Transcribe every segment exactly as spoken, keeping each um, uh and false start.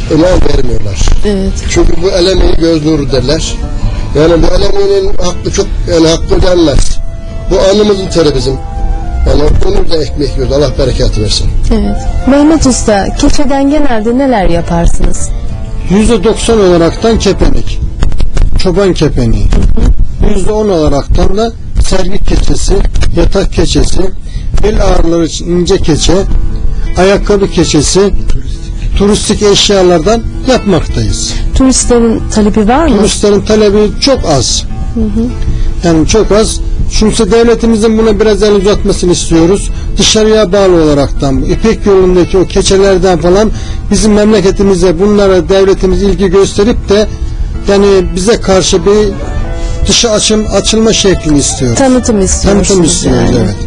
önem vermiyorlar. Evet. Çünkü bu el emeği göz nuru derler. Yani bu el emeğinin hakkı çok, yani hakkı ödenmez. Bu alnımızın teri bizim. Yani onu da ekmek yiyoruz. Allah bereketi versin. Evet. Mehmet Usta, keçeden genelde neler yaparsınız? Yüzde doksan olaraktan kepenek. Çoban kepeneği. Yüzde on olaraktan da sergi keçesi, yatak keçesi, bel ağrıları için ince keçe, ayakkabı keçesi, turistik, turistik eşyalardan yapmaktayız. Turistlerin talebi var mı? Turistlerin talebi çok az. Hı hı. Yani çok az. Çünkü devletimizin buna biraz el uzatmasını istiyoruz. Dışarıya bağlı olaraktan bu İpek yolundaki o keçelerden falan bizim memleketimize bunlara devletimiz ilgi gösterip de yani bize karşı bir dışı açım, açılma şeklini istiyoruz. Tanıtım istiyoruz. Tanıtım istiyoruz yani. Evet.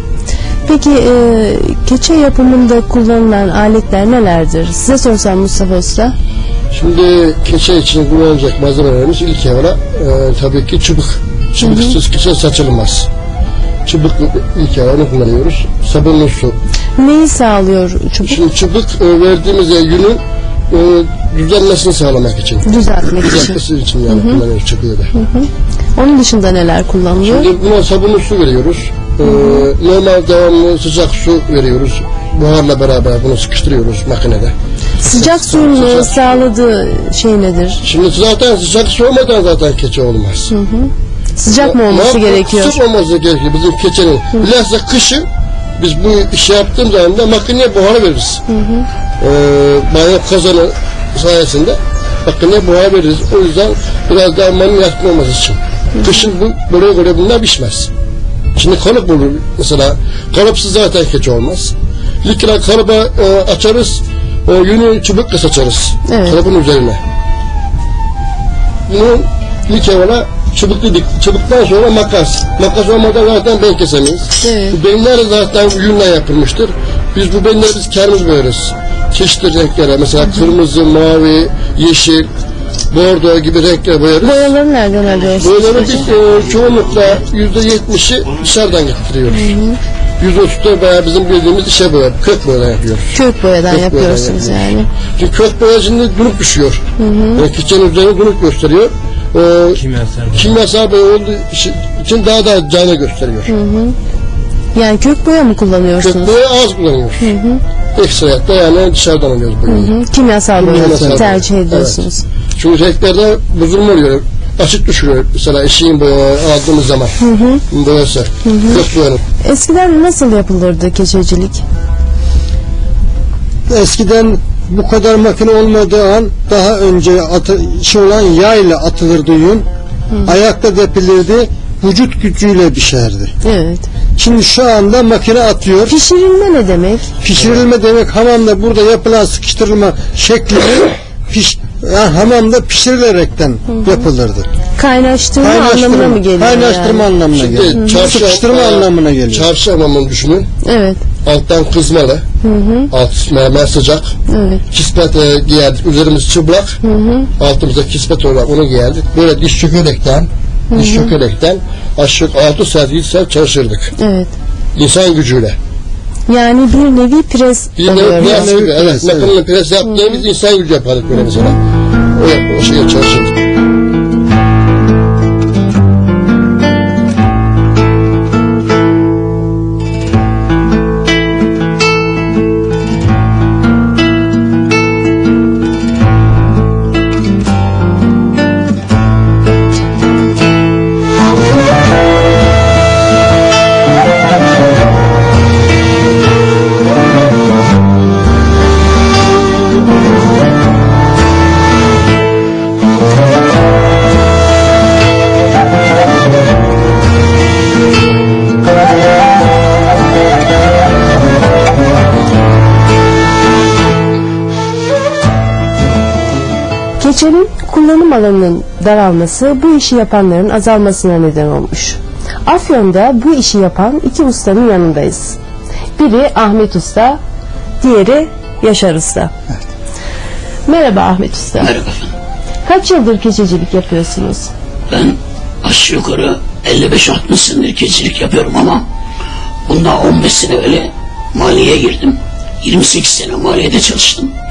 Peki e, keçe yapımında kullanılan aletler nelerdir? Size sorsam Mustafa Usta. Şimdi keçe için kullanılacak malzemelerimiz ilk evvela e, tabii ki çubuk. Çubuksuz keçe saçılmaz. Çubuk ilk evvela kullanıyoruz. Sabunlu su. Neyi sağlıyor çubuk? Şimdi çubuk e, verdiğimiz yünün e, düzenmesini sağlamak için. Düzeltmek için. Düzeltmesi için yani kullanıyoruz çubuğu da. Hı hı. Onun dışında neler kullanılıyor? Şimdi buna sabunlu su veriyoruz. Ee, normal devamlı sıcak su veriyoruz. Buharla beraber bunu sıkıştırıyoruz makinede. Sıcak suyun sıcak sağladığı şey nedir? Şimdi zaten sıcak su olmadan zaten keçe olmaz. Hı hı. Sıcak mı olması Ma gerekiyor? Sıcak olması gerekiyor bizim keçenin. Bilhassa kışın biz bu işi yaptığımız zaman da makineye buhar veririz. Hı hı. Ee, banyo kazanı sayesinde makineye buhar veririz. O yüzden biraz daha manın yatkın olması için. Hı hı. Kışın bu böyle böyle bunlar pişmez. Şimdi kalıp olur mesela. Kalıpsız zaten keçe olmaz. Likra kalıba e, açarız. O yünü çubukla saçarız. Evet. Kalıbın üzerine. Bunu ilk evvela çubuk dedik. Çubuktan sonra makas. Makas olmadan zaten ben kesemeyiz. Evet. Bu benler zaten yünle yapılmıştır. Biz bu benleri biz kendimiz boyarız. Çeşitli renklere mesela Hı-hı. kırmızı, mavi, yeşil, bordo gibi renkler boyarız. Boyaları nereden alıyorsunuz? Boyaları biz e, çoğunlukla yüzde yetmişi dışarıdan getiriyoruz. Yüzde otuzda bayağı bizim bildiğimiz işe boya, kök boyadan yapıyoruz. Kök boyadan kök yapıyorsunuz boyadan yani. Çünkü kök boya şimdi dunuk düşüyor. Yani keçenin üzerine dunuk gösteriyor. Ee, kimyasal, kimyasal boya olduğu için daha da canlı gösteriyor. Hı hı. Yani kök boya mı kullanıyorsunuz? Kök boya az kullanıyoruz. Hı hı. Ekstra da yani dışarıdan alıyoruz boyayı. Hı hı. Kimyasal boya tercih ediyorsunuz. Evet. Çünkü renklerde bozulma oluyor. Açık düşürüyor mesela eşiğin boya aldığımız zaman. Hı hı. Boyası. Hı hı. Kök boyanın. Eskiden nasıl yapılırdı keçecilik? Eskiden bu kadar makine olmadığı an daha önce atı, şey olan yayla atılırdı yün. Hı. Ayakta depilirdi. Vücut gücüyle pişerdi. Evet. Şimdi şu anda makine atıyor. Pişirilme ne demek? Pişirilme evet. demek hamamda burada yapılan sıkıştırılma şeklini piş, yani hamamda pişirilerekten Hı-hı. yapılırdı. Kaynaştırma, Kaynaştırma anlamına mı geliyor? Kaynaştırma yani? anlamına Şimdi geliyor. Çarşı, Sıkıştırma anlamına geliyor. Çarşı hamamını düşünün. Evet. Alttan kızmalı. Hı hı. Alt mermer sıcak. Evet. Kispet e, giyerdik. Üzerimiz çıplak. Hı hı. Altımızda kispet olarak onu giyerdik. Böyle diş çökerekten Hı -hı. diş çökerekten aşağı altı saat yedi saat çalışırdık. Evet. İnsan gücüyle. Yani bir nevi pres bir nevi pres gibi. Evet. evet. Makinenin pres yaptığımız insan gücü yapardık böyle mesela. O, o şeye çalışırdık. Keçenin kullanım alanının daralması bu işi yapanların azalmasına neden olmuş. Afyon'da bu işi yapan iki ustanın yanındayız. Biri Ahmet Usta, diğeri Yaşar Usta. Evet. Merhaba Ahmet Usta. Merhaba efendim. Kaç yıldır keçecilik yapıyorsunuz? Ben aşağı yukarı elli beş altmış senedir keçecilik yapıyorum ama bundan on beş sene öyle maliyeye girdim. yirmi sekiz sene maliyede çalıştım.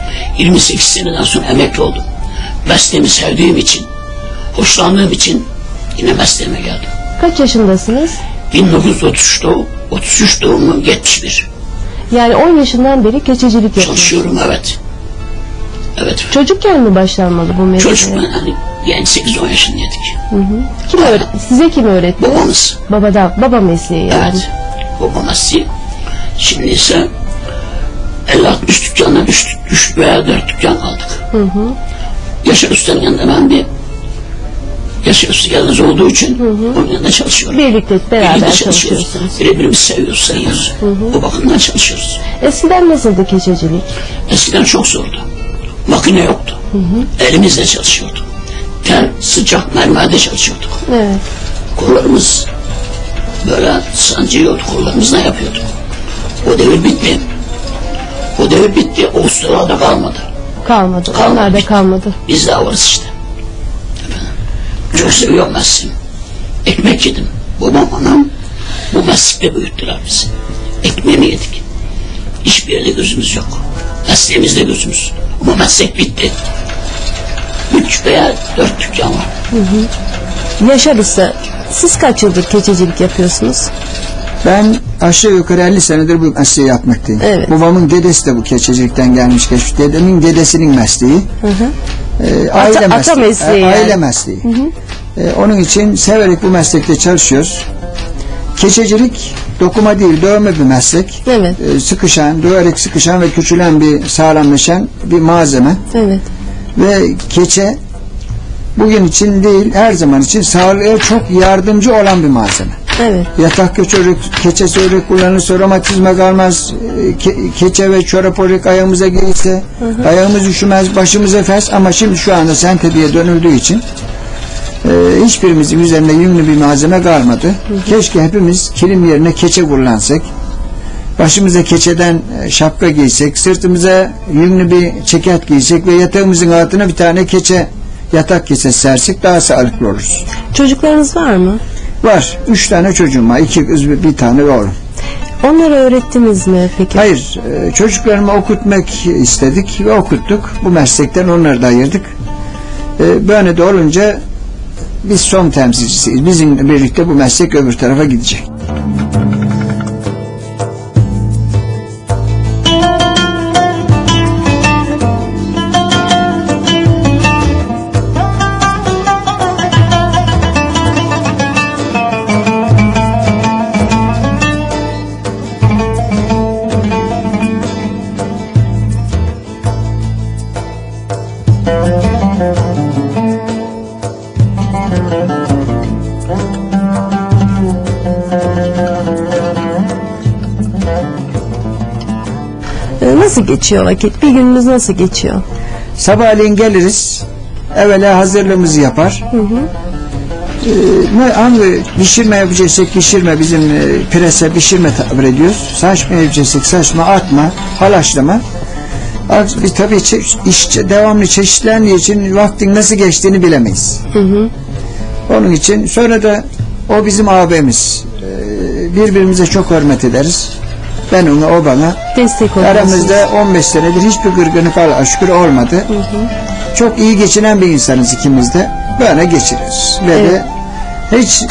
yirmi sekiz seneden sonra emekli oldum. Mesleğimi sevdiğim için, hoşlandığım için yine mesleğime geldim. Kaç yaşındasınız? bin dokuz yüz otuz üç doğum, otuz üç doğumlu yetmiş bir. Yani on yaşından beri keçecilik yapıyorsunuz. Çalışıyorum, evet. Evet. Çocukken mi başlanmalı bu mesleğe? Çocuk ben hani genç sekiz on yaşındaydık. Hı hı. Kim öğret size kim öğretti? Babamız. Babadan, baba mesleği yani. Evet. Baba mesleği. Şimdi ise elli altmış dükkanla üç, üç veya dört dükkan aldık. Hı hı. Yaşar Usta'nın yanında ben bir Yaşar Usta yalnız olduğu için hı hı. onun yanında çalışıyorum. Birlikte beraber Birlikte çalışıyorsunuz. Birbirimizi seviyoruz, sayıyoruz. Hı hı. O bakımdan çalışıyoruz. Eskiden nasıldı keçecilik? Eskiden çok zordu. Makine yoktu. Hı hı. Elimizle çalışıyorduk. Ter, sıcak mermerde çalışıyorduk. Evet. Kollarımız böyle sancıyordu, kollarımızla yapıyorduk. O devir bitti. O devir bitti, o ustalar da kalmadı. Kalmadı, Kalmadı. onlar da kalmadı. Biz daha varız işte. Efendim, çok seviyorum mesleğimi. Ekmek yedim. Babam, anam bu meslekle büyüttüler bizi. Ekmeğini yedik. Hiçbir yerde gözümüz yok. Mesleğimizde gözümüz. Ama meslek bitti. Üç veya dört dükkan var. Hı hı. Yaşar Usta, siz kaç yıldır keçecilik yapıyorsunuz? Ben aşağı yukarı elli senedir bu mesleği yapmaktayım. Evet. Babamın dedesi de bu keçecilikten gelmiş geçmiş. Dedemin dedesinin mesleği. Hı hı. E, aile ata, mesleği. ata mesleği E, yani. aile mesleği. Hı hı. E, onun için severek bu meslekte çalışıyoruz. Keçecilik dokuma değil, dövme bir meslek. Evet. E, sıkışan, döverek sıkışan ve küçülen bir sağlamlaşan bir malzeme. Evet. Ve keçe bugün için değil, her zaman için sağlığa çok yardımcı olan bir malzeme. Evet. Yatak çocuk keçesi örük kullanılırsa romatizma kalmaz, ke, keçe ve çorap örük ayağımıza gelirse hı hı. ayağımız üşümez, başımıza fes, ama şimdi şu anda sentediye dönüldüğü için e, hiçbirimizin üzerinde yünlü bir malzeme kalmadı. Hı hı. Keşke hepimiz kilim yerine keçe kullansak, başımıza keçeden şapka giysek, sırtımıza yünlü bir ceket giysek ve yatağımızın altına bir tane keçe yatak keçesi sersek daha sağlıklı oluruz. Çocuklarınız var mı? Var. Üç tane çocuğum var. İki kız ve bir tane oğlum. Onları öğrettiniz mi peki? Hayır. E, çocuklarımı okutmak istedik ve okuttuk. Bu meslekten onları da ayırdık. E, böyle de olunca biz son temsilcisiyiz. Bizimle birlikte bu meslek öbür tarafa gidecek. Nasıl geçiyor vakit? Bir gününüz nasıl geçiyor? Sabahleyin geliriz. Evvela hazırlığımızı yapar. Hı hı. Ee, ne, hangi pişirme yapacaksak pişirme, bizim e, prese pişirme tabir ediyoruz. Saçma yapacaksak saçma, atma, halaşlama. Bir tabii iş devamlı çeşitlendiği için vaktin nasıl geçtiğini bilemeyiz. Hı hı. Onun için sonra da o bizim ağabeyimiz. Ee, birbirimize çok hürmet ederiz. Ben ona, o bana. Destek oluyorsunuz. Aramızda on beş senedir hiçbir gırgınlık Allah'a şükür olmadı. Hı hı. Çok iyi geçinen bir insanız ikimiz de. Böyle geçiriyoruz. Ve evet. de hiç